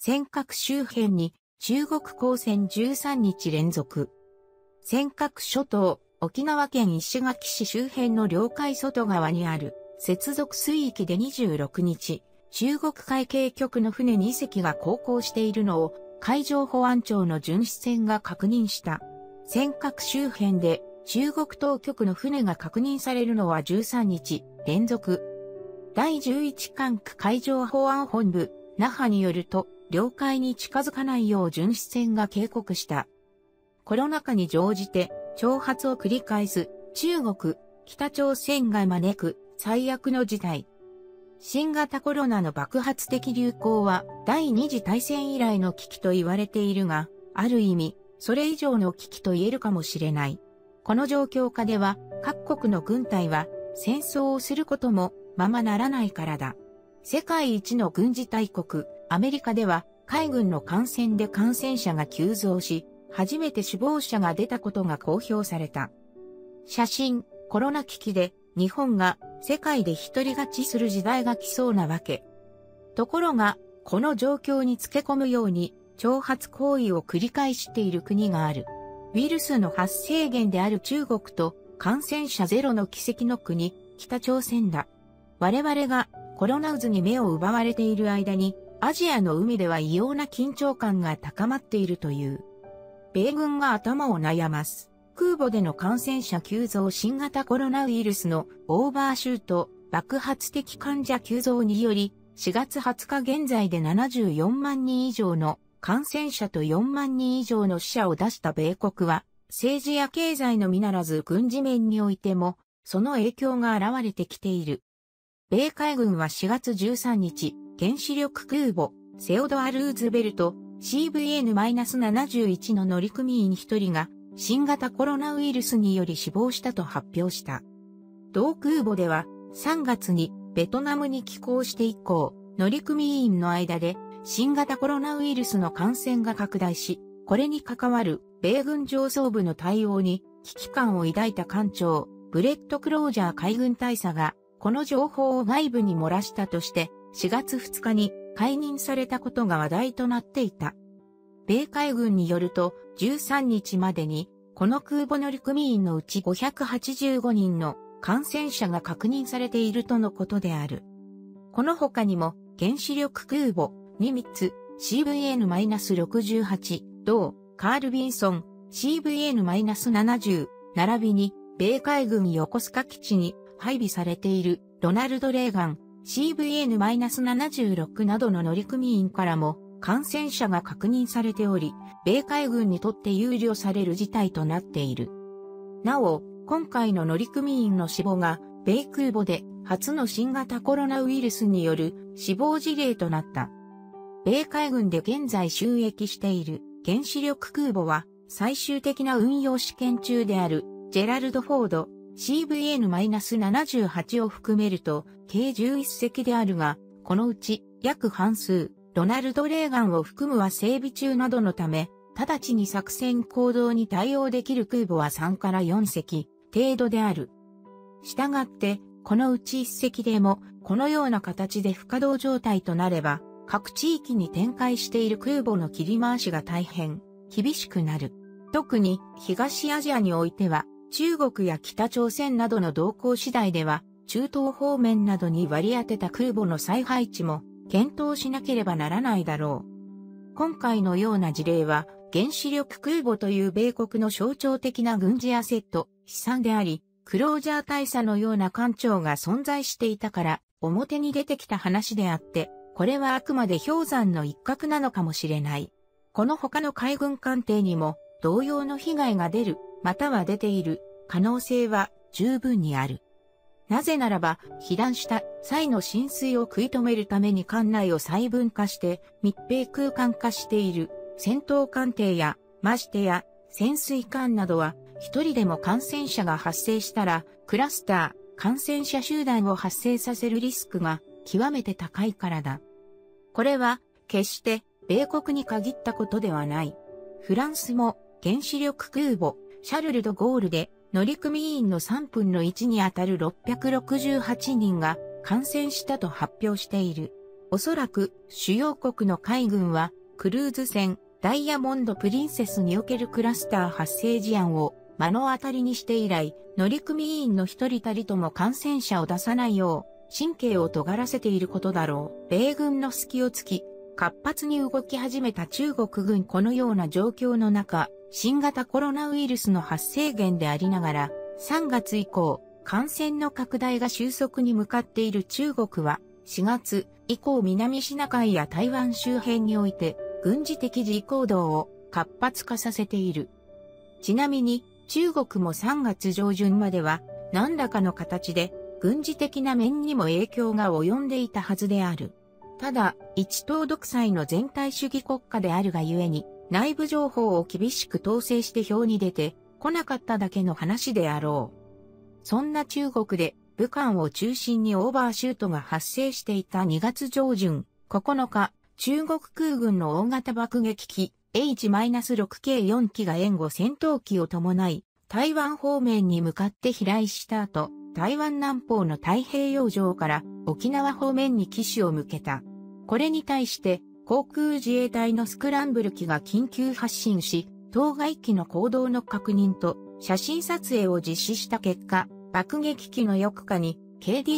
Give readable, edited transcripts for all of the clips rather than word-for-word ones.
尖閣周辺に中国公船13日連続。尖閣諸島、沖縄県石垣市周辺の領海外側にある接続水域で26日、中国海警局の船2隻が航行しているのを海上保安庁の巡視船が確認した。尖閣周辺で中国当局の船が確認されるのは13日連続。第11管区海上保安本部、那覇によると、領海に近づかないよう巡視船が警告した。コロナ禍に乗じて挑発を繰り返す中国、北朝鮮が招く最悪の事態。新型コロナの爆発的流行は第二次大戦以来の危機と言われているが、ある意味、それ以上の危機と言えるかもしれない。この状況下では各国の軍隊は戦争をすることもままならないからだ。世界一の軍事大国、アメリカでは海軍の艦船で感染者が急増し、初めて死亡者が出たことが公表された。写真、コロナ危機で日本が世界で一人勝ちする時代が来そうなわけ。ところが、この状況につけ込むように挑発行為を繰り返している国がある。ウイルスの発生源である中国と感染者ゼロの奇跡の国、北朝鮮だ。我々がコロナ渦に目を奪われている間に、アジアの海では異様な緊張感が高まっているという。米軍が頭を悩ます。空母での感染者急増新型コロナウイルスのオーバーシュート爆発的患者急増により、4月20日現在で74万人以上の感染者と4万人以上の死者を出した米国は、政治や経済のみならず軍事面においても、その影響が現れてきている。米海軍は4月13日、原子力空母、セオドア・ルーズベルト、CVN-71 の乗組員1人が、新型コロナウイルスにより死亡したと発表した。同空母では、3月にベトナムに寄港して以降、乗組員の間で、新型コロナウイルスの感染が拡大し、これに関わる米軍上層部の対応に危機感を抱いた艦長、ブレッド・クロージャー海軍大佐が、この情報を外部に漏らしたとして、4月2日に解任されたことが話題となっていた。米海軍によると、13日までに、この空母乗組員のうち585人の感染者が確認されているとのことである。この他にも、原子力空母、ニミッツ、CVN-68、同、カール・ビンソン、CVN-70、並びに、米海軍横須賀基地に配備されているロナルド・レーガン、CVN-76 などの乗組員からも感染者が確認されており、米海軍にとって憂慮される事態となっている。なお、今回の乗組員の死亡が、米空母で初の新型コロナウイルスによる死亡事例となった。米海軍で現在就役している原子力空母は最終的な運用試験中であるジェラルド・フォード CVN-78 を含めると計11隻であるが、このうち約半数、ロナルド・レーガンを含むは整備中などのため、直ちに作戦行動に対応できる空母は3から4隻程度である。したがって、このうち1隻でもこのような形で不稼働状態となれば、各地域に展開している空母の切り回しが大変厳しくなる。特に東アジアにおいては中国や北朝鮮などの動向次第では中東方面などに割り当てた空母の再配置も検討しなければならないだろう。今回のような事例は原子力空母という米国の象徴的な軍事アセット、資産であり、クロージャー大佐のような艦長が存在していたから表に出てきた話であって、これはあくまで氷山の一角なのかもしれない。この他の海軍艦艇にも同様の被害が出る、または出ている可能性は十分にある。なぜならば、被弾した際の浸水を食い止めるために艦内を細分化して密閉空間化している戦闘艦艇や、ましてや潜水艦などは一人でも感染者が発生したらクラスター、感染者集団を発生させるリスクが極めて高いからだ。これは決して米国に限ったことではない。フランスも原子力空母シャルル・ド・ゴールで乗組員の3分の1にあたる668人が感染したと発表している。 おそらく主要国の海軍はクルーズ船ダイヤモンド・プリンセスにおけるクラスター発生事案を目の当たりにして以来、乗組員の一人たりとも感染者を出さないよう神経を尖らせていることだろう。米軍の隙を突き、活発に動き始めた中国軍このような状況の中、新型コロナウイルスの発生源でありながら、3月以降、感染の拡大が収束に向かっている中国は、4月以降南シナ海や台湾周辺において、軍事的示威行動を活発化させている。ちなみに、中国も3月上旬までは、何らかの形で、軍事的な面にも影響が及んでいたはずである。ただ、一党独裁の全体主義国家であるがゆえに、内部情報を厳しく統制して表に出てこなかっただけの話であろう。そんな中国で武漢を中心にオーバーシュートが発生していた2月上旬9日、中国空軍の大型爆撃機 H-6K4 機が援護戦闘機を伴い台湾方面に向かって飛来した後、台湾南方の太平洋上から沖縄方面に機首を向けた。これに対して航空自衛隊のスクランブル機が緊急発進し、当該機の行動の確認と写真撮影を実施した結果、爆撃機の翼下に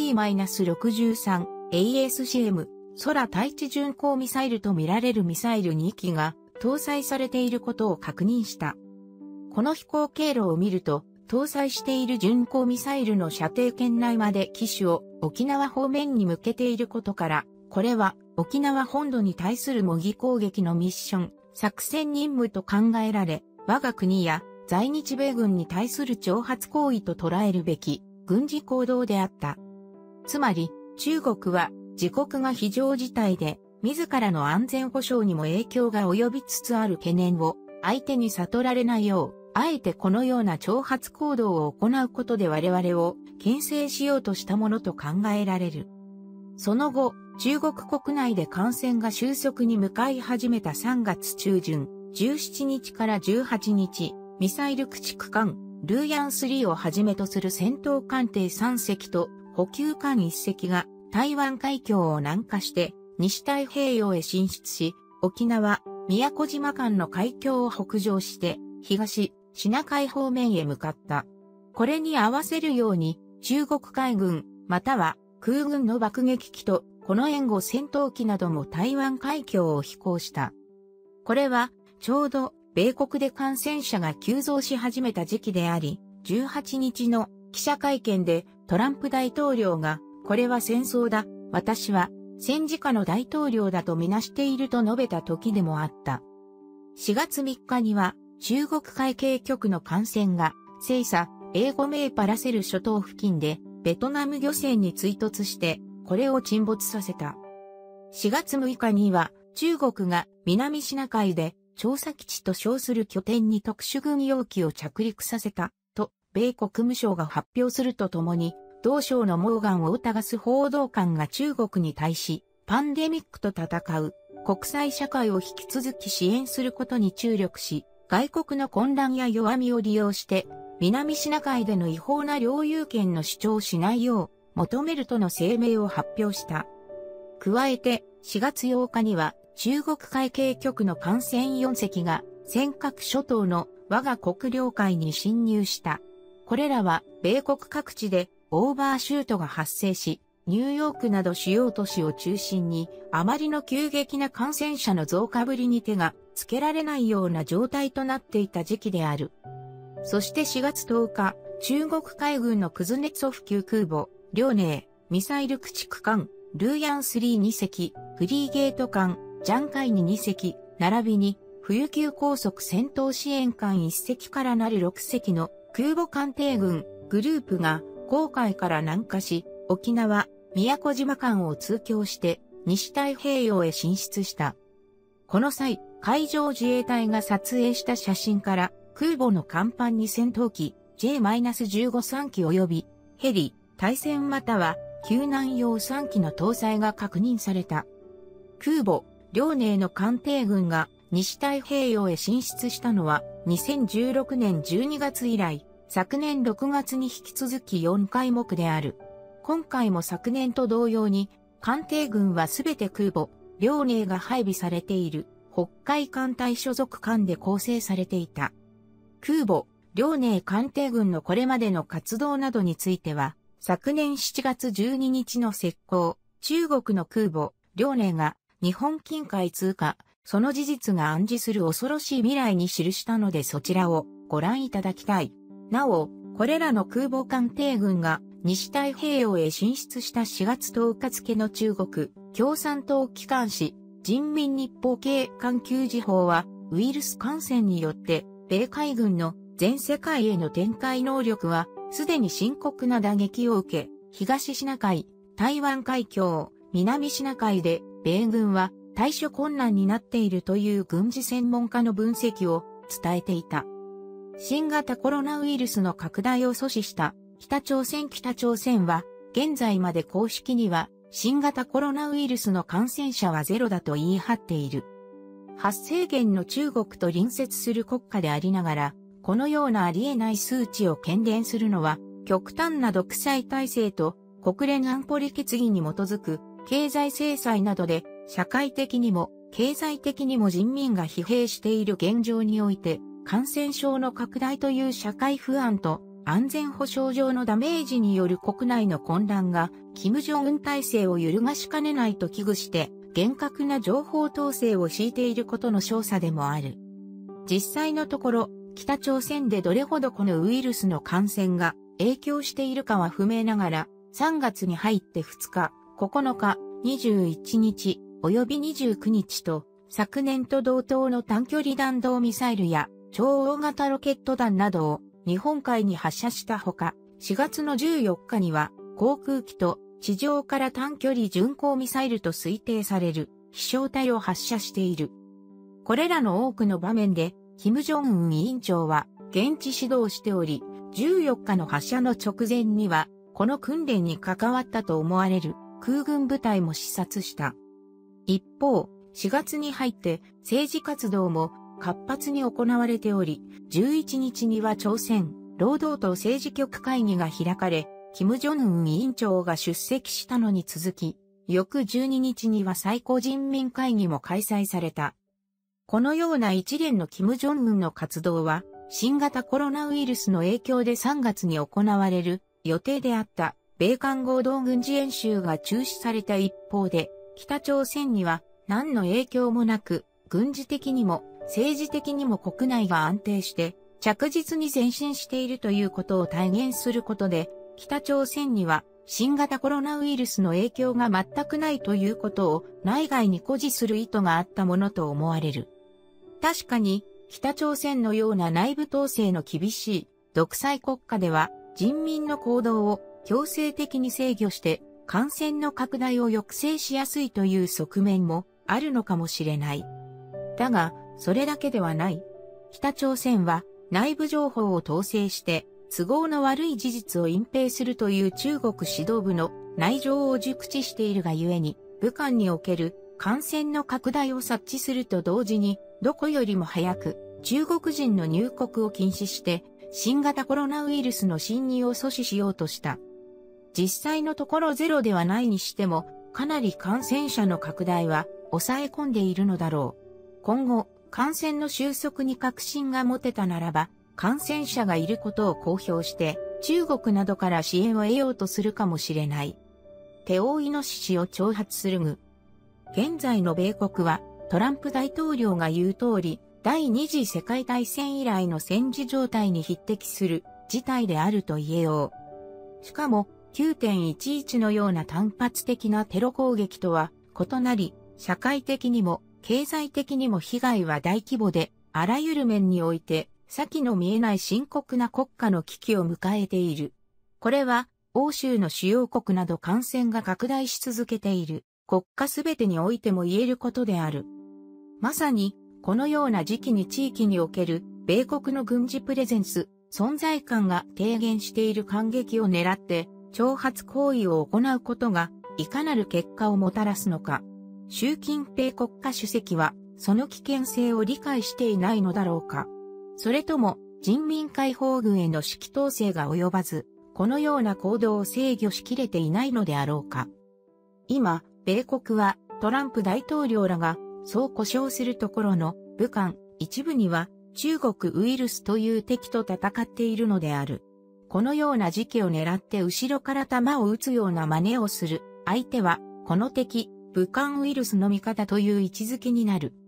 KD-63 ASCM 空対地巡航ミサイルとみられるミサイル2機が搭載されていることを確認した。この飛行経路を見ると、搭載している巡航ミサイルの射程圏内まで機首を沖縄方面に向けていることから、これは沖縄本土に対する模擬攻撃のミッション、作戦任務と考えられ、我が国や在日米軍に対する挑発行為と捉えるべき軍事行動であった。つまり、中国は自国が非常事態で、自らの安全保障にも影響が及びつつある懸念を相手に悟られないよう、あえてこのような挑発行動を行うことで我々を牽制しようとしたものと考えられる。その後、中国国内で感染が収束に向かい始めた3月中旬、17日から18日、ミサイル駆逐艦、ルーヤン3をはじめとする戦闘艦艇3隻と補給艦1隻が台湾海峡を南下して西太平洋へ進出し、沖縄、宮古島間の海峡を北上して東、シナ海方面へ向かった。これに合わせるように中国海軍、または空軍の爆撃機とこの援護戦闘機なども台湾海峡を飛行した。これはちょうど米国で感染者が急増し始めた時期であり、18日の記者会見でトランプ大統領が、これは戦争だ、私は戦時下の大統領だとみなしていると述べた時でもあった。4月3日には中国海警局の艦船が、西沙、英語名パラセル諸島付近でベトナム漁船に追突して、これを沈没させた。4月6日には中国が南シナ海で調査基地と称する拠点に特殊軍用機を着陸させたと米国務省が発表するとともに同省のモーガン・ウォータガス報道官が中国に対しパンデミックと戦う国際社会を引き続き支援することに注力し外国の混乱や弱みを利用して南シナ海での違法な領有権の主張をしないよう求めるとの声明を発表した。加えて4月8日には中国海警局の艦船4隻が尖閣諸島の我が国領海に侵入した。これらは米国各地でオーバーシュートが発生し、ニューヨークなど主要都市を中心にあまりの急激な感染者の増加ぶりに手がつけられないような状態となっていた時期である。そして4月10日、中国海軍のクズネツォフ級空母、遼寧、ミサイル駆逐艦、ルーヤン3、2隻、フリーゲート艦、ジャンカイに2隻、並びに、冬級高速戦闘支援艦1隻からなる6隻の空母艦艇群、グループが、黄海から南下し、沖縄、宮古島間を通過して、西太平洋へ進出した。この際、海上自衛隊が撮影した写真から、空母の甲板に戦闘機、J-15 3機及び、ヘリ、対戦または救難用3機の搭載が確認された。空母、遼寧の艦艇群が西太平洋へ進出したのは2016年12月以来、昨年6月に引き続き4回目である。今回も昨年と同様に艦艇群はすべて空母、遼寧が配備されている北海艦隊所属艦で構成されていた。空母、遼寧艦艇群のこれまでの活動などについては、昨年7月12日の浙江、中国の空母、遼寧が日本近海通過、その事実が暗示する恐ろしい未来に記したのでそちらをご覧いただきたい。なお、これらの空母艦艇群が西太平洋へ進出した4月10日付の中国共産党機関紙人民日報系環球時報はウイルス感染によって米海軍の全世界への展開能力はすでに深刻な打撃を受け、東シナ海、台湾海峡、南シナ海で米軍は対処困難になっているという軍事専門家の分析を伝えていた。新型コロナウイルスの拡大を阻止した北朝鮮は現在まで公式には新型コロナウイルスの感染者はゼロだと言い張っている。発生源の中国と隣接する国家でありながら、このようなありえない数値を喧伝するのは極端な独裁体制と国連安保理決議に基づく経済制裁などで社会的にも経済的にも人民が疲弊している現状において感染症の拡大という社会不安と安全保障上のダメージによる国内の混乱が金正恩体制を揺るがしかねないと危惧して厳格な情報統制を敷いていることの証左でもある。実際のところ北朝鮮でどれほどこのウイルスの感染が影響しているかは不明ながら3月に入って2日、9日、21日、及び29日と、昨年と同等の短距離弾道ミサイルや超大型ロケット弾などを日本海に発射したほか、4月の14日には航空機と地上から短距離巡航ミサイルと推定される飛翔体を発射している。これらの多くの場面で、金正恩委員長は現地指導しており、14日の発射の直前には、この訓練に関わったと思われる空軍部隊も視察した。一方、4月に入って政治活動も活発に行われており、11日には朝鮮労働党政治局会議が開かれ、金正恩委員長が出席したのに続き、翌12日には最高人民会議も開催された。このような一連の金正恩の活動は、新型コロナウイルスの影響で3月に行われる予定であった米韓合同軍事演習が中止された一方で、北朝鮮には何の影響もなく、軍事的にも政治的にも国内が安定して着実に前進しているということを体現することで、北朝鮮には新型コロナウイルスの影響が全くないということを内外に誇示する意図があったものと思われる。確かに北朝鮮のような内部統制の厳しい独裁国家では人民の行動を強制的に制御して感染の拡大を抑制しやすいという側面もあるのかもしれない。だが、それだけではない。北朝鮮は内部情報を統制して都合の悪い事実を隠蔽するという中国指導部の内情を熟知しているがゆえに、武漢における感染の拡大を察知すると同時に、どこよりも早く中国人の入国を禁止して、新型コロナウイルスの侵入を阻止しようとした。実際のところゼロではないにしても、かなり感染者の拡大は抑え込んでいるのだろう。今後、感染の収束に確信が持てたならば、感染者がいることを公表して、中国などから支援を得ようとするかもしれない。手負いの獅子を挑発する具。現在の米国は、トランプ大統領が言う通り、第二次世界大戦以来の戦時状態に匹敵する事態であると言えよう。しかも、9.11 のような単発的なテロ攻撃とは異なり、社会的にも経済的にも被害は大規模で、あらゆる面において、先の見えない深刻な国家の危機を迎えている。これは、欧州の主要国など感染が拡大し続けている国家すべてにおいても言えることである。まさに、このような時期に地域における米国の軍事プレゼンス、存在感が低減している間隙を狙って、挑発行為を行うことが、いかなる結果をもたらすのか。習近平国家主席は、その危険性を理解していないのだろうか。それとも、人民解放軍への指揮統制が及ばず、このような行動を制御しきれていないのであろうか。今、 米国はトランプ大統領らがそう呼称するところの武漢一部には中国ウイルスという敵と戦っているのである。このような時期を狙って後ろから弾を撃つような真似をする相手はこの敵、武漢ウイルスの味方という位置づけになる。